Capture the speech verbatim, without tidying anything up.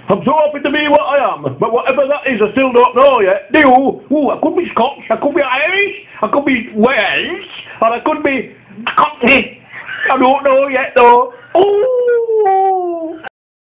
I'm so happy to be what I am, but whatever that is, I still don't know yet. Do you? Ooh, I could be Scotch, I could be Irish, I could be Welsh, or I could be Cockney. I don't know yet though. Ooh.